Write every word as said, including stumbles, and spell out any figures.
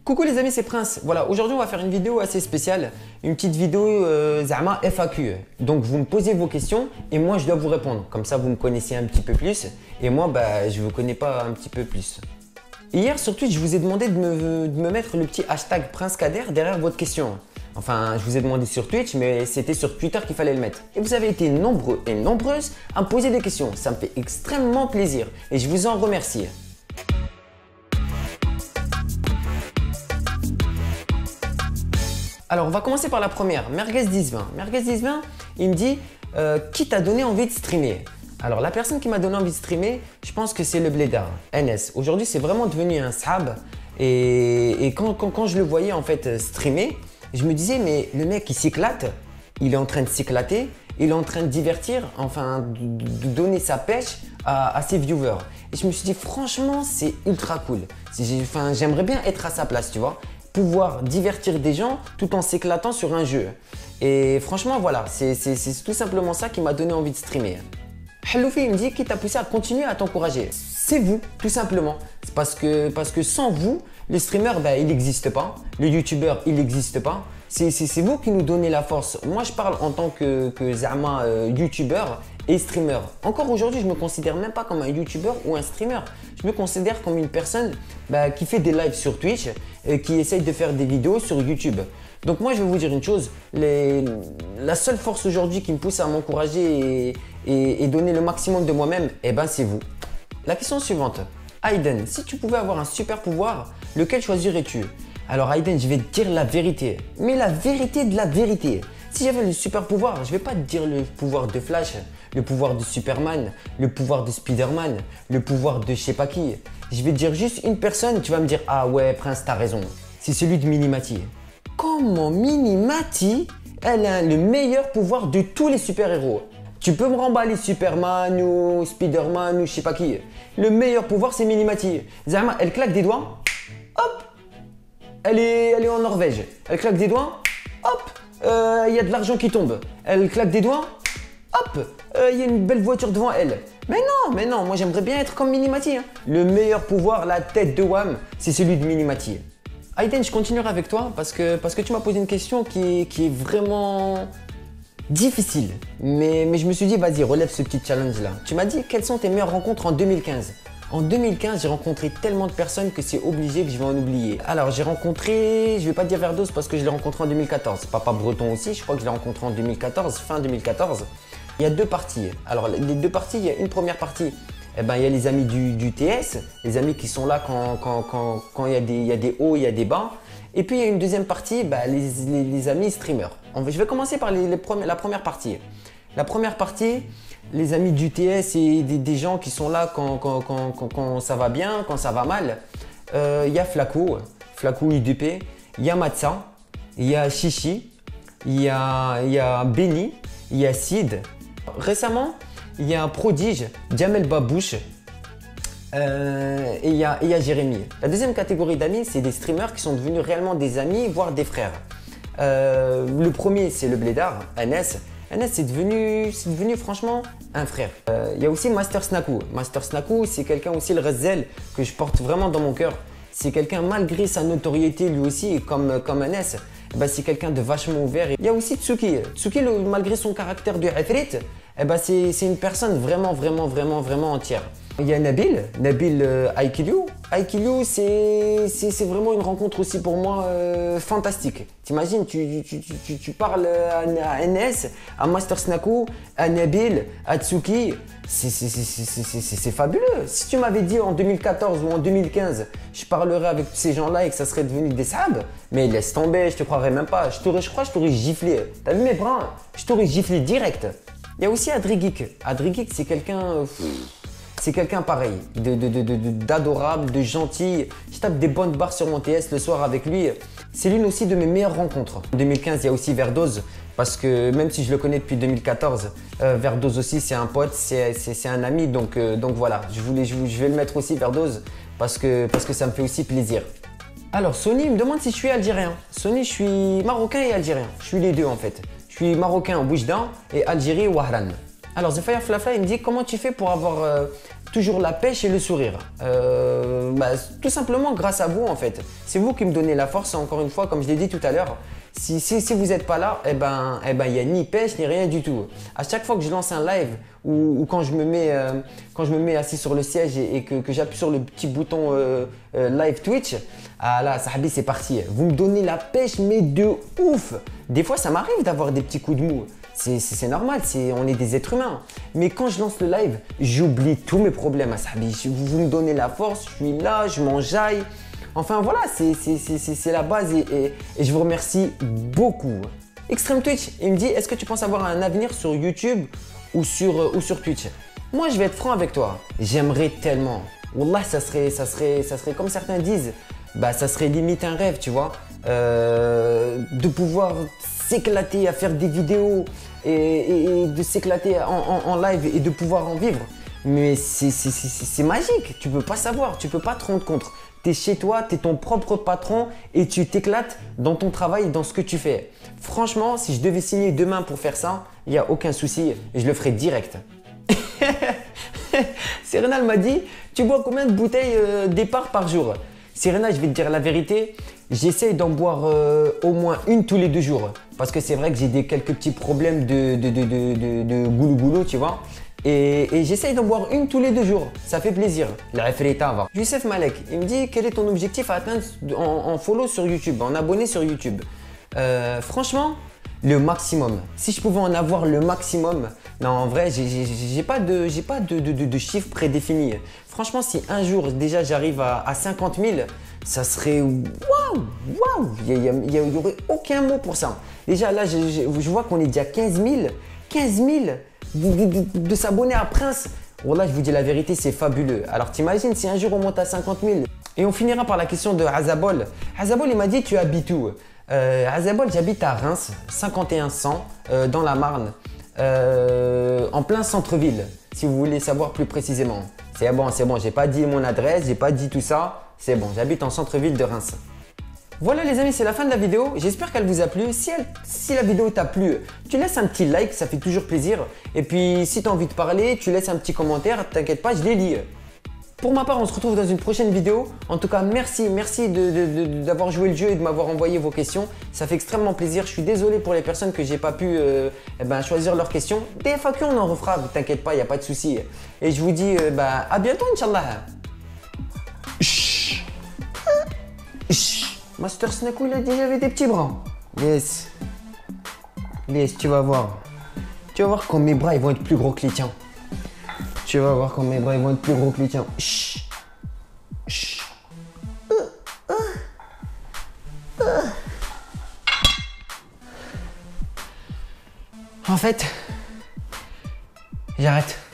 Coucou les amis, c'est Prince. Voilà, aujourd'hui on va faire une vidéo assez spéciale, une petite vidéo euh, Zama F A Q. Donc vous me posez vos questions et moi je dois vous répondre. Comme ça vous me connaissez un petit peu plus et moi bah, je ne vous connais pas un petit peu plus. Hier sur Twitch, je vous ai demandé de me, de me mettre le petit hashtag Prince Kader derrière votre question. Enfin, je vous ai demandé sur Twitch, mais c'était sur Twitter qu'il fallait le mettre. Et vous avez été nombreux et nombreuses à me poser des questions. Ça me fait extrêmement plaisir et je vous en remercie. Alors, on va commencer par la première, Merguez dix vingt. Merguez dix vingt, il me dit euh, qui t'a donné envie de streamer? Alors, la personne qui m'a donné envie de streamer, je pense que c'est le Blédard, N S. Aujourd'hui, c'est vraiment devenu un sahab. Et, et quand, quand, quand je le voyais en fait streamer, je me disais, mais le mec, il s'éclate, il est en train de s'éclater, il est en train de divertir, enfin, de, de donner sa pêche à, à ses viewers. Et je me suis dit, franchement, c'est ultra cool. Enfin, j'aimerais bien être à sa place, tu vois. Pouvoir divertir des gens tout en s'éclatant sur un jeu. Et franchement, voilà, c'est tout simplement ça qui m'a donné envie de streamer. Helloufi, il me dit qui t'a poussé à continuer à t'encourager. C'est vous, tout simplement. Parce que, parce que sans vous, le streamer, ben, il n'existe pas. Le youtubeur, il n'existe pas. C'est vous qui nous donnez la force. Moi, je parle en tant que, que Zama euh, youtubeur et streamer. Encore aujourd'hui, je ne me considère même pas comme un youtubeur ou un streamer. Je me considère comme une personne bah, qui fait des lives sur Twitch et qui essaye de faire des vidéos sur YouTube. Donc moi, je vais vous dire une chose. Les... La seule force aujourd'hui qui me pousse à m'encourager et, et, et donner le maximum de moi-même, eh ben, c'est vous. La question suivante. Aiden, si tu pouvais avoir un super pouvoir, lequel choisirais-tu? Alors Aiden, je vais te dire la vérité. Mais la vérité de la vérité. Si j'avais le super pouvoir, je ne vais pas te dire le pouvoir de Flash, le pouvoir de Superman, le pouvoir de Spider-Man, le pouvoir de je sais pas qui. Je vais te dire juste une personne, tu vas me dire « Ah ouais, Prince, t'as raison. » C'est celui de Minimati. Comment Minimati, elle a le meilleur pouvoir de tous les super-héros? Tu peux me remballer Superman ou Spider-Man ou je sais pas qui. Le meilleur pouvoir, c'est Minimati. Zama, elle claque des doigts, hop, elle est, elle est en Norvège. Elle claque des doigts, hop, il euh, y a de l'argent qui tombe. Elle claque des doigts, hop, il euh, y a une belle voiture devant elle. Mais non, mais non, moi j'aimerais bien être comme Minimati. Hein. Le meilleur pouvoir, la tête de W A M, c'est celui de Minimati. Aiden, je continuerai avec toi parce que, parce que tu m'as posé une question qui, qui est vraiment difficile. Mais, mais je me suis dit, vas-y, relève ce petit challenge-là. Tu m'as dit, quelles sont tes meilleures rencontres en deux mille quinze? En deux mille quinze, j'ai rencontré tellement de personnes que c'est obligé que je vais en oublier. Alors, j'ai rencontré, je vais pas dire Verdos parce que je l'ai rencontré en deux mille quatorze. Papa Breton aussi, je crois que je l'ai rencontré en deux mille quatorze, fin deux mille quatorze. Il y a deux parties. Alors, les deux parties, il y a une première partie, eh ben, il y a les amis du, du T S, les amis qui sont là quand, quand, quand, quand il, y a des, il y a des hauts, il y a des bas. Et puis, il y a une deuxième partie, bah, les, les, les amis streamers. Je vais commencer par les, les premiers, la première partie. La première partie, les amis du T S et des, des gens qui sont là quand, quand, quand, quand, quand ça va bien, quand ça va mal. Il euh, y a Flaco, Flaco I D P, il y a Matza, il y a Chichi, il y a, y a Benny, il y a Sid. Récemment, il y a un prodige, Jamel Babouche, euh, et il y, y a Jérémy. La deuxième catégorie d'amis, c'est des streamers qui sont devenus réellement des amis, voire des frères. Euh, le premier, c'est le Blédard, N S. N S, c'est devenu, devenu franchement un frère. Il euh, y a aussi Master Snaku. Master Snaku, c'est quelqu'un aussi, le Rezel, que je porte vraiment dans mon cœur. C'est quelqu'un, malgré sa notoriété lui aussi, comme, comme N S, eh ben, c'est quelqu'un de vachement ouvert. Il y a aussi Tsuki. Tsuki, le, malgré son caractère de Ifrit, eh ben, c'est une personne vraiment, vraiment, vraiment, vraiment entière. Il y a Nabil, Nabil euh, Aikiliu. Aikiliu, c'est vraiment une rencontre aussi pour moi euh, fantastique. T'imagines, tu, tu, tu, tu parles à, à N S, à Master Snaku, à Nabil, à Tsuki. C'est fabuleux. Si tu m'avais dit en deux mille quatorze ou en deux mille quinze, je parlerais avec ces gens-là et que ça serait devenu des sahabs, mais laisse tomber, je te croirais même pas. Je, je crois que je t'aurais giflé. T'as vu mes bras? Je t'aurais giflé direct. Il y a aussi Adrigik. Adrigik, c'est quelqu'un... Euh, C'est quelqu'un pareil, d'adorable, de, de, de, de gentil. Je tape des bonnes barres sur mon T S le soir avec lui. C'est l'une aussi de mes meilleures rencontres. En deux mille quinze, il y a aussi Verdoz, parce que même si je le connais depuis deux mille quatorze, euh, Verdoz aussi, c'est un pote, c'est un ami. Donc, euh, donc voilà, je, voulais, je, je vais le mettre aussi, Verdoz, parce que, parce que ça me fait aussi plaisir. Alors, Sony me demande si je suis algérien. Sony, je suis marocain et algérien. Je suis les deux en fait. Je suis marocain au Oujda et Algérie au Wahran. Alors, The Fire Flafla, il me dit comment tu fais pour avoir euh, toujours la pêche et le sourire. Euh, bah, tout simplement grâce à vous en fait. C'est vous qui me donnez la force, encore une fois, comme je l'ai dit tout à l'heure. Si, si, si vous n'êtes pas là, eh ben, eh ben, il n'y a ni pêche ni rien du tout. À chaque fois que je lance un live ou, ou quand, je me mets, euh, quand je me mets assis sur le siège et, et que, que j'appuie sur le petit bouton euh, euh, live Twitch, ah là, sahabi, c'est parti. Vous me donnez la pêche, mais de ouf. Des fois, ça m'arrive d'avoir des petits coups de mou. C'est normal, on est des êtres humains. Mais quand je lance le live, j'oublie tous mes problèmes à sahabi. Vous, vous me donnez la force, je suis là, je m'enjaille. Enfin voilà, c'est la base et, et, et je vous remercie beaucoup. Extreme Twitch, il me dit, est-ce que tu penses avoir un avenir sur YouTube ou sur, euh, ou sur Twitch? Moi, je vais être franc avec toi. J'aimerais tellement. Wallah, ça serait, ça, serait, ça serait comme certains disent, bah, ça serait limite un rêve, tu vois. Euh, de pouvoir s'éclater à faire des vidéos et, et, et de s'éclater en, en, en live et de pouvoir en vivre. Mais c'est magique, tu peux pas savoir, tu peux pas te rendre compte. Tu es chez toi, tu es ton propre patron et tu t'éclates dans ton travail, dans ce que tu fais. Franchement, si je devais signer demain pour faire ça, il n'y a aucun souci, je le ferais direct. Serena m'a dit, tu bois combien de bouteilles euh, départ par jour? Serena, je vais te dire la vérité, j'essaye d'en boire euh, au moins une tous les deux jours. Parce que c'est vrai que j'ai des quelques petits problèmes de, de, de, de, de, de goulou goulou, tu vois. Et, et j'essaye d'en boire une tous les deux jours. Ça fait plaisir. La référita va. Youssef Malek, il me dit quel est ton objectif à atteindre en, en follow sur YouTube, en abonné sur YouTube. Euh, franchement, le maximum. Si je pouvais en avoir le maximum, non, en vrai, j'ai pas de, j'ai pas de, de, de, de chiffre prédéfini. Franchement, si un jour déjà j'arrive à, à cinquante mille, ça serait waouh, waouh. Il n'y aurait aucun mot pour ça. Déjà là, je, je, je vois qu'on est déjà quinze mille. quinze mille de, de, de, de s'abonner à Prince. Voilà, je vous dis la vérité, c'est fabuleux. Alors t'imagines si un jour on monte à cinquante mille. Et on finira par la question de Azabol. Azabol, il m'a dit, tu habites où? euh, Azabol, j'habite à Reims, cinquante et un cent, euh, dans la Marne, euh, en plein centre-ville, si vous voulez savoir plus précisément. C'est bon, c'est bon, j'ai pas dit mon adresse, j'ai pas dit tout ça. C'est bon, j'habite en centre-ville de Reims. Voilà les amis, c'est la fin de la vidéo. J'espère qu'elle vous a plu. Si, elle, si la vidéo t'a plu, tu laisses un petit like, ça fait toujours plaisir. Et puis si tu as envie de parler, tu laisses un petit commentaire. T'inquiète pas, je les lis. Pour ma part, on se retrouve dans une prochaine vidéo. En tout cas, merci, merci d'avoir joué le jeu et de m'avoir envoyé vos questions. Ça fait extrêmement plaisir. Je suis désolé pour les personnes que j'ai pas pu euh, eh ben, choisir leurs questions. Des F A Q, on en refera. T'inquiète pas, il n'y a pas de souci. Et je vous dis euh, bah, à bientôt, Inch'Allah. Chut. Chut. Master Snaku, il a dit qu'il y avait des petits bras. Yes. Yes, tu vas voir. Tu vas voir quand mes bras ils vont être plus gros que les tiens. Tu vas voir quand mes bras ils vont être plus gros que les tiens. Chut. Chut. En fait, j'arrête.